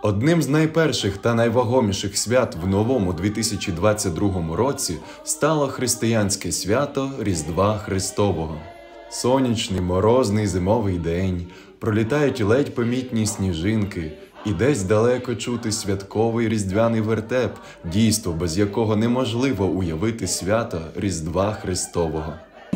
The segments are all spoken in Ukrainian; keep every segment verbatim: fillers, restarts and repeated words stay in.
Одним з найперших та найвагоміших свят в новому дві тисячі двадцять другому році стало християнське свято Різдва Христового. Сонячний, морозний зимовий день, пролітають ледь помітні сніжинки, і десь далеко чути святковий різдвяний вертеп, дійство, без якого неможливо уявити свято Різдва Христового.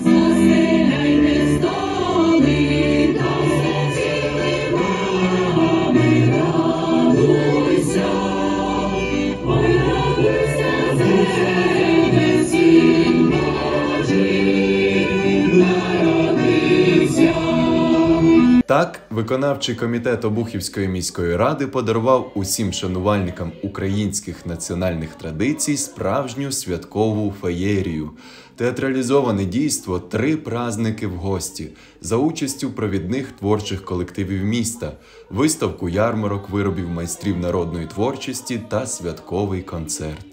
Так, виконавчий комітет Обухівської міської ради подарував усім шанувальникам українських національних традицій справжню святкову феєрію. Театралізоване дійство «Три праздники в гості» за участю провідних творчих колективів міста, виставку ярмарок виробів майстрів народної творчості та святковий концерт.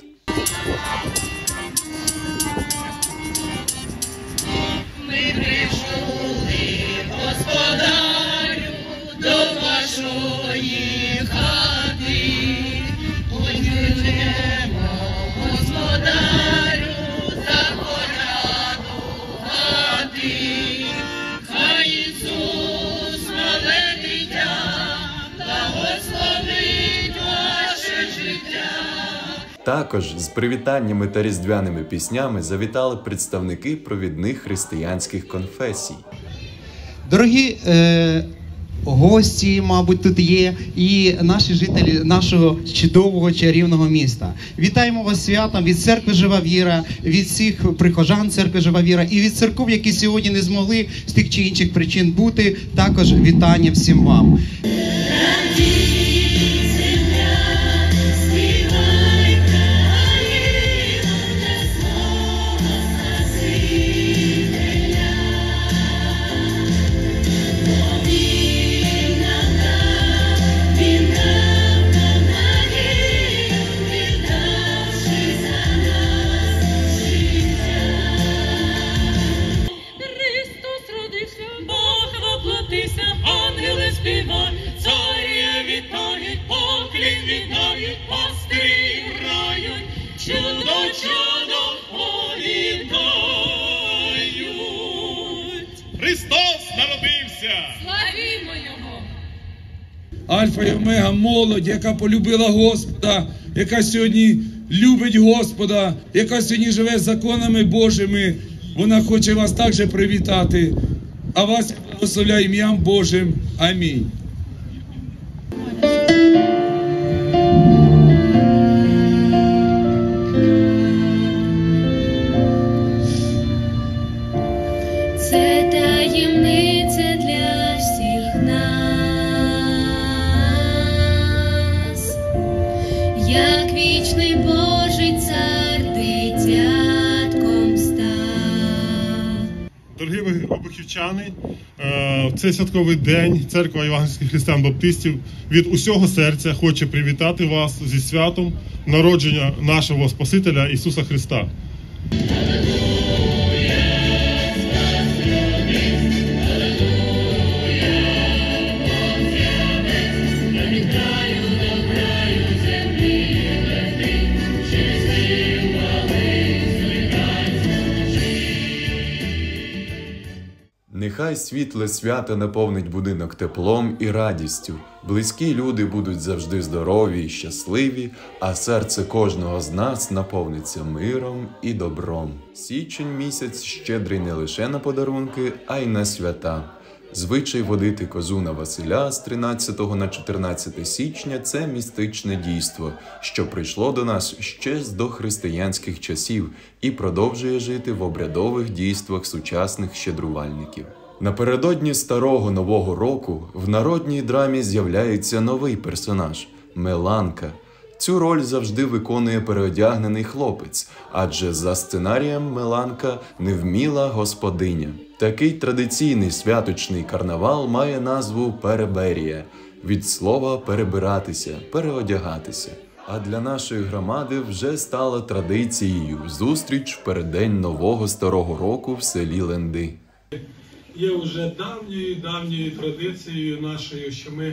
Також з привітаннями та різдвяними піснями завітали представники провідних християнських конфесій. Дорогі е, гості, мабуть, тут є, і наші жителі нашого чудового чарівного міста. Вітаємо вас святом від Церкви Жива Віра, від всіх прихожан Церкви Жива Віра і від церков, які сьогодні не змогли з тих чи інших причин бути. Також вітання всім вам. Христос народився! Славімо Його! Альфа і Омега, молодь, яка полюбила Господа, яка сьогодні любить Господа, яка сьогодні живе законами Божими, вона хоче вас також привітати. А вас благословляю ім'ям Божим. Амінь. Це таємниця для всіх нас, як вічний Божий цар дитятком став. Дорогі обухівчани, в цей святковий день Церква Євангельських християн-баптистів від усього серця хоче привітати вас зі святом народження нашого Спасителя Ісуса Христа. Нехай світле свято наповнить будинок теплом і радістю. Близькі люди будуть завжди здорові і щасливі, а серце кожного з нас наповниться миром і добром. Січень місяць щедрий не лише на подарунки, а й на свята. Звичай водити козу на Василя з тринадцятого на чотирнадцяте січня – це містичне дійство, що прийшло до нас ще з дохристиянських часів і продовжує жити в обрядових дійствах сучасних щедрувальників. Напередодні Старого Нового року в народній драмі з'являється новий персонаж – Меланка. Цю роль завжди виконує переодягнений хлопець, адже за сценарієм Меланка – невміла господиня. Такий традиційний святочний карнавал має назву «Переберія» – від слова «перебиратися», «переодягатися». А для нашої громади вже стала традицією зустріч в переддень нового Старого року в селі Ленди. Є вже давньою-давньою традицією нашою, що ми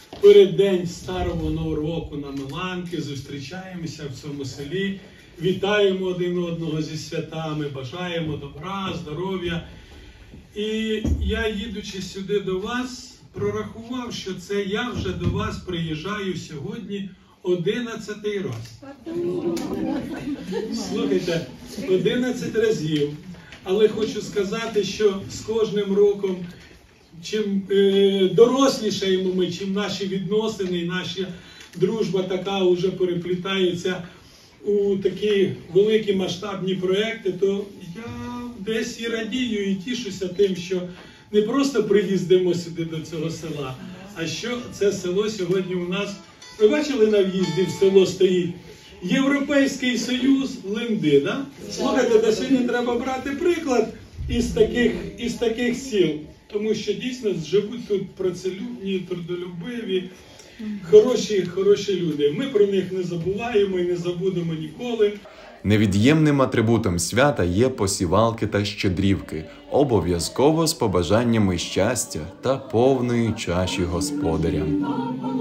переддень Старого Нового року на Миланки, зустрічаємося в цьому селі, вітаємо один одного зі святами, бажаємо добра, здоров'я. І я, їдучи сюди до вас, прорахував, що це я вже до вас приїжджаю сьогодні одинадцятий раз. Слухайте, одинадцять разів. Але хочу сказати, що з кожним роком, чим е, дорослішаємо ми, чим наші відносини, наша дружба така вже переплітається у такі великі масштабні проекти, то я десь і радію, і тішуся тим, що не просто приїздимо сюди до цього села, а що це село сьогодні у нас, ви бачили на в'їзді в село стоїть Європейський Союз Линди, да? Слухайте, до сьогодні треба брати приклад із таких, із таких сіл, тому що дійсно живуть тут працелюбні, трудолюбиві, хороші, хороші люди. Ми про них не забуваємо і не забудемо ніколи. Невід'ємним атрибутом свята є посівалки та щедрівки, обов'язково з побажаннями щастя та повної чаші господарям.